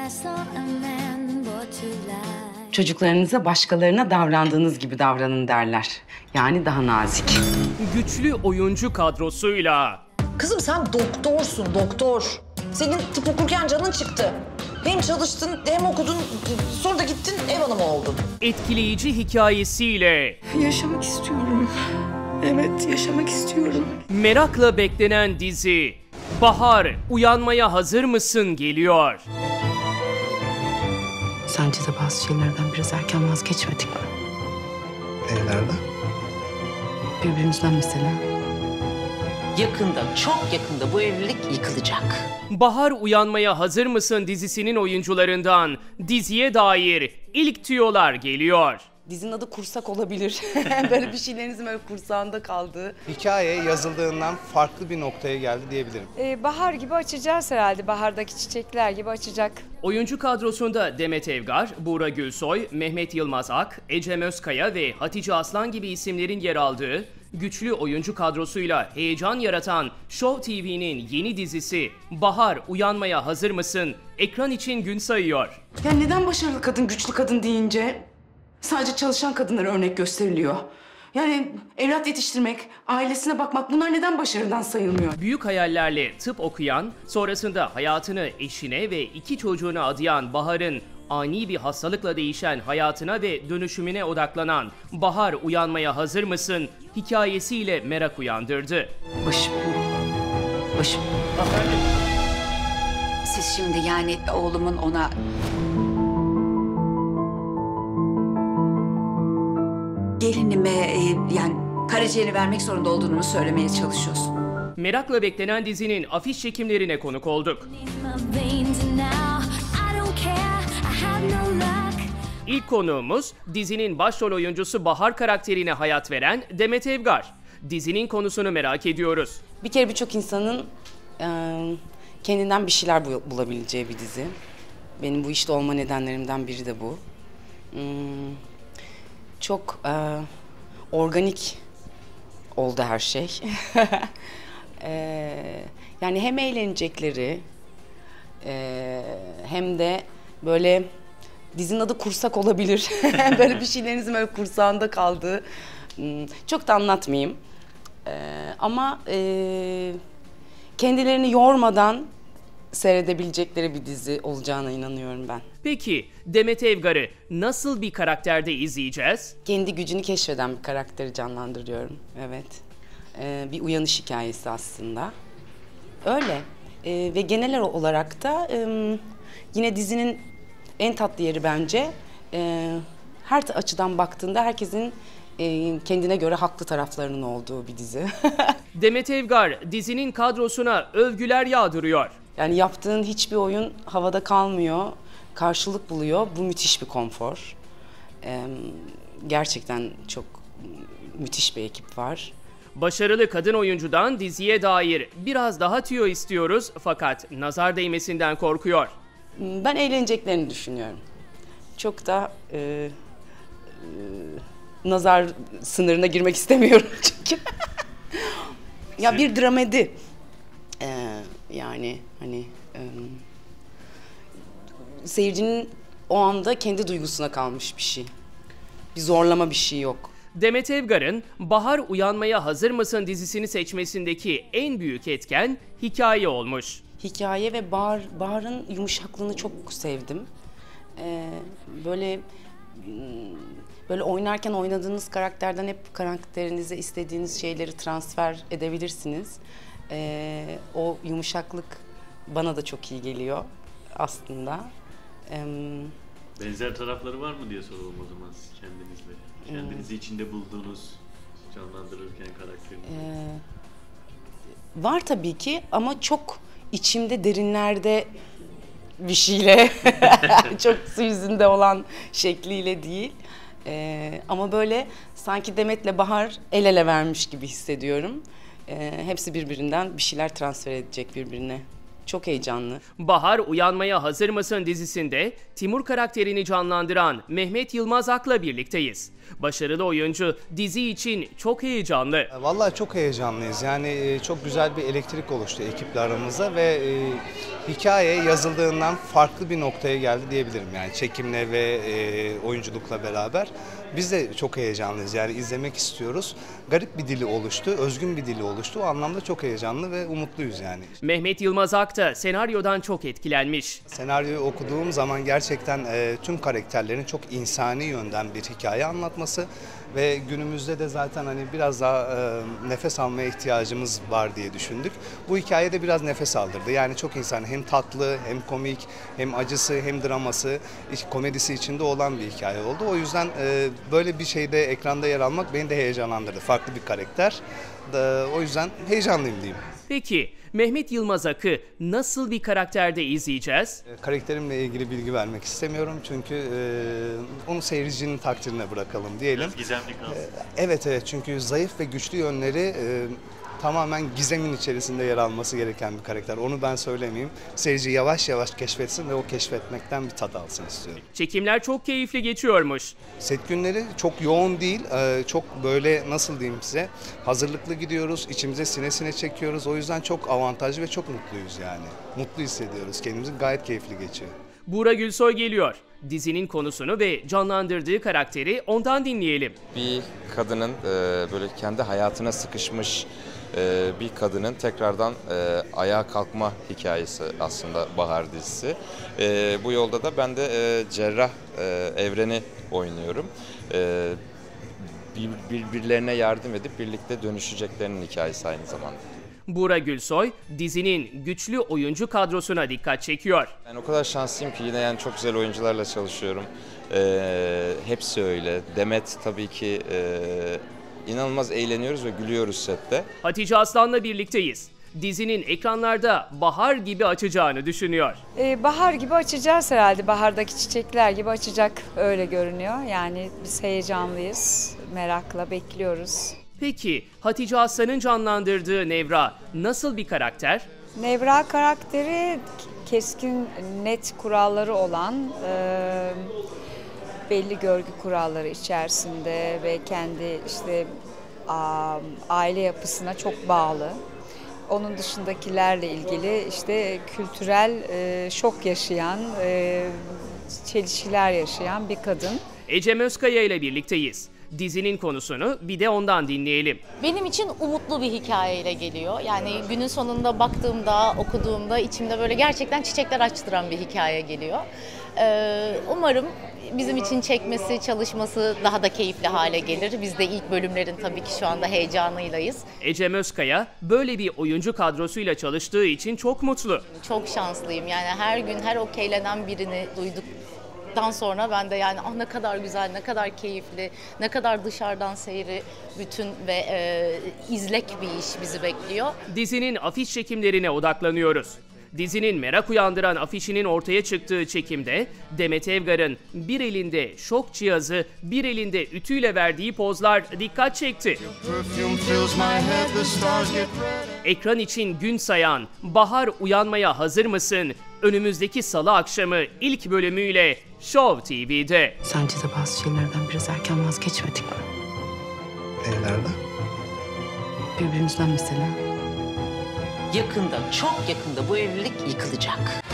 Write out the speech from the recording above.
Çocuklarınıza başkalarına davrandığınız gibi davranın derler. Yani daha nazik. Güçlü oyuncu kadrosuyla Kızım sen doktorsun, doktor. Senin tıp okurken canın çıktı. Hem çalıştın hem okudun, sonra da gittin ev hanımı oldun. etkileyici hikayesiyle Yaşamak istiyorum. Evet, yaşamak istiyorum. merakla beklenen dizi Bahar, uyanmaya hazır mısın geliyor. Sence de bazı şeylerden biraz erken vazgeçmedik mi? Nerede? Birbirimizden mesela. Yakında, çok yakında bu evlilik yıkılacak. Bahar, uyanmaya hazır mısın dizisinin oyuncularından diziye dair ilk tüyolar geliyor. Dizinin adı Kursak olabilir. Böyle bir şeylerinizin böyle kursağında kaldığı. Hikaye yazıldığından farklı bir noktaya geldi diyebilirim. Bahar gibi açacağız herhalde. Bahardaki çiçekler gibi açacak. Oyuncu kadrosunda Demet Evgar, Buğra Gülsoy, Mehmet Yılmaz Ak, Ecem Özkaya ve Hatice Aslan gibi isimlerin yer aldığı güçlü oyuncu kadrosuyla heyecan yaratan Show TV'nin yeni dizisi Bahar, uyanmaya hazır mısın ekran için gün sayıyor. Ya neden başarılı kadın, güçlü kadın deyince sadece çalışan kadınlara örnek gösteriliyor? Yani evlat yetiştirmek, ailesine bakmak, bunlar neden başarıdan sayılmıyor? Büyük hayallerle tıp okuyan, sonrasında hayatını eşine ve 2 çocuğuna adayan Bahar'ın ani bir hastalıkla değişen hayatına ve dönüşümüne odaklanan Bahar, uyanmaya hazır mısın hikayesiyle merak uyandırdı. Başım. Başım. Siz şimdi yani oğlumun ona gelinime yani karaciğeri vermek zorunda olduğunu mu söylemeye çalışıyorsun? Merakla beklenen dizinin afiş çekimlerine konuk olduk. İlk konuğumuz dizinin başrol oyuncusu Bahar karakterine hayat veren Demet Evgar. Dizinin konusunu merak ediyoruz. Bir kere birçok insanın kendinden bir şeyler bulabileceği bir dizi. Benim bu işte olma nedenlerimden biri de bu. Çok organik oldu her şey. Yani hem eğlenecekleri hem de böyle dizinin adı Kursak olabilir. Böyle bir şeylerinizin böyle kursağında kaldığı. Çok da anlatmayayım. Ama kendilerini yormadan seyredebilecekleri bir dizi olacağına inanıyorum ben. Peki Demet Evgar'ı nasıl bir karakterde izleyeceğiz? Kendi gücünü keşfeden bir karakteri canlandırıyorum. Evet. Bir uyanış hikayesi aslında. Öyle. Ve genel olarak da yine dizinin en tatlı yeri bence her açıdan baktığında herkesin kendine göre haklı taraflarının olduğu bir dizi. Demet Evgar dizinin kadrosuna övgüler yağdırıyor. Yani yaptığın hiçbir oyun havada kalmıyor, karşılık buluyor. Bu müthiş bir konfor. Gerçekten çok müthiş bir ekip var. Başarılı kadın oyuncudan diziye dair biraz daha tüyo istiyoruz fakat nazar değmesinden korkuyor. Ben eğleneceklerini düşünüyorum. Çok da nazar sınırına girmek istemiyorum çünkü. Ya bir dramedi. Yani hani seyircinin o anda kendi duygusuna kalmış bir şey. Bir zorlama bir şey yok. Demet Evgar'ın Bahar, uyanmaya hazır mısın dizisini seçmesindeki en büyük etken hikaye olmuş. Hikaye ve Bahar'ın yumuşaklığını çok sevdim. Böyle oynarken oynadığınız karakterden hep karakterinize istediğiniz şeyleri transfer edebilirsiniz. O yumuşaklık bana da çok iyi geliyor aslında. Benzer tarafları var mı diye soralım o zaman siz kendinizle. Kendinizi içinde bulduğunuz, canlandırırken karakterinizi. Var tabii ki ama çok içimde derinlerde bir şeyle, çok su yüzünde olan şekliyle değil. Ama böyle sanki Demet'le Bahar el ele vermiş gibi hissediyorum. Hepsi birbirinden bir şeyler transfer edecek birbirine. Çok heyecanlı. Bahar Uyanmaya Hazır Mısın dizisinde Timur karakterini canlandıran Mehmet Yılmaz Ak'la birlikteyiz. Başarılı oyuncu dizi için çok heyecanlı. Vallahi çok heyecanlıyız. Yani çok güzel bir elektrik oluştu ekiple aramızda ve hikaye yazıldığından farklı bir noktaya geldi diyebilirim. Yani çekimle ve oyunculukla beraber. Biz de çok heyecanlıyız. Yani izlemek istiyoruz. Garip bir dili oluştu, özgün bir dili oluştu. O anlamda çok heyecanlı ve umutluyuz yani. Mehmet Yılmaz Ak da senaryodan çok etkilenmiş. Senaryoyu okuduğum zaman gerçekten tüm karakterlerin çok insani yönden bir hikaye anlatması ve günümüzde de zaten hani biraz daha nefes almaya ihtiyacımız var diye düşündük. Bu hikayede biraz nefes aldırdı. Yani çok insan hem tatlı hem komik hem acısı hem draması komedisi içinde olan bir hikaye oldu. O yüzden böyle bir şeyde ekranda yer almak beni de heyecanlandırdı. Farklı bir karakter. O yüzden heyecanlıyım diyeyim. Peki Mehmet Yılmaz Ak'ı nasıl bir karakterde izleyeceğiz? Karakterimle ilgili bilgi vermek istemiyorum çünkü onu seyircinin takdirine bırakalım diyelim. Biraz gizemli kalsın. Evet çünkü zayıf ve güçlü yönleri tamamen gizemin içerisinde yer alması gereken bir karakter. Onu ben söylemeyeyim. Seyirci yavaş yavaş keşfetsin ve o keşfetmekten bir tat alsın istiyorum. Çekimler çok keyifli geçiyormuş. Set günleri çok yoğun değil, çok böyle nasıl diyeyim size, hazırlıklı gidiyoruz, içimize sine sine çekiyoruz. O yüzden çok avantajlı ve çok mutluyuz yani. Mutlu hissediyoruz kendimizi, gayet keyifli geçiyor. Buğra Gülsoy geliyor. Dizinin konusunu ve canlandırdığı karakteri ondan dinleyelim. Bir kadının böyle kendi hayatına sıkışmış bir kadının tekrardan ayağa kalkma hikayesi aslında Bahar dizisi. Bu yolda da ben de cerrah Evren'i oynuyorum. Birbirlerine yardım edip birlikte dönüşeceklerinin hikayesi aynı zamanda. Buğra Gülsoy dizinin güçlü oyuncu kadrosuna dikkat çekiyor. Ben o kadar şanslıyım ki yine yani çok güzel oyuncularla çalışıyorum. Hepsi öyle. Demet tabii ki inanılmaz eğleniyoruz ve gülüyoruz sette. Hatice Aslan'la birlikteyiz. Dizinin ekranlarda bahar gibi açacağını düşünüyor. Bahar gibi açacağız herhalde. Bahardaki çiçekler gibi açacak, öyle görünüyor. Yani biz heyecanlıyız, merakla bekliyoruz. Peki Hatice Aslan'ın canlandırdığı Nevra nasıl bir karakter? Nevra karakteri keskin, net kuralları olan, belli görgü kuralları içerisinde ve kendi işte aile yapısına çok bağlı. Onun dışındakilerle ilgili işte kültürel şok yaşayan, çelişkiler yaşayan bir kadın. Ecem Özkaya ile birlikteyiz. Dizinin konusunu bir de ondan dinleyelim. Benim için umutlu bir hikayeyle geliyor. Yani günün sonunda baktığımda, okuduğumda içimde böyle gerçekten çiçekler açtıran bir hikaye geliyor. Umarım bizim için çekmesi, çalışması daha da keyifli hale gelir. Biz de ilk bölümlerin tabii ki şu anda heyecanıylayız. Ecem Özkaya böyle bir oyuncu kadrosuyla çalıştığı için çok mutlu. Çok şanslıyım. Yani her gün her okeylenen birini duyduktan sonra ben de yani ne kadar güzel, ne kadar keyifli, ne kadar dışarıdan seyri bütün ve izlek bir iş bizi bekliyor. Dizinin afiş çekimlerine odaklanıyoruz. Dizinin merak uyandıran afişinin ortaya çıktığı çekimde Demet Evgar'ın bir elinde şok cihazı, bir elinde ütüyle verdiği pozlar dikkat çekti. Ekran için gün sayan Bahar Uyanmaya Hazır Mısın? Önümüzdeki salı akşamı ilk bölümüyle Show TV'de. Sence de bazı şeylerden biraz erken vazgeçmedik mi? Nerede? Birbirimizden mesela. Yakında, çok yakında bu evlilik yıkılacak.